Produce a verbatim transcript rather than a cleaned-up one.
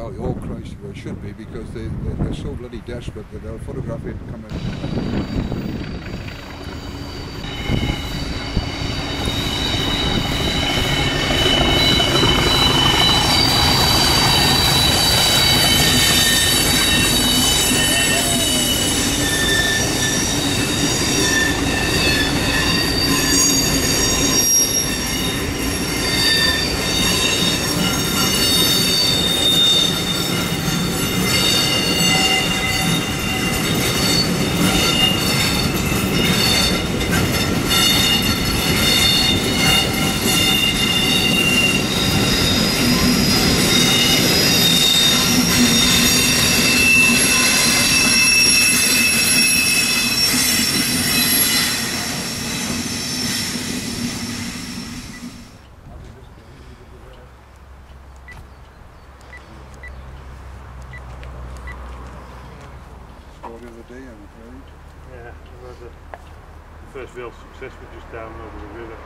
oh, oh Christ, well, it should be, because they, they, they're so bloody desperate that they'll photograph it and come in. Story of the day, I'm afraid. Yeah, we had the, the first real success was just down over the river.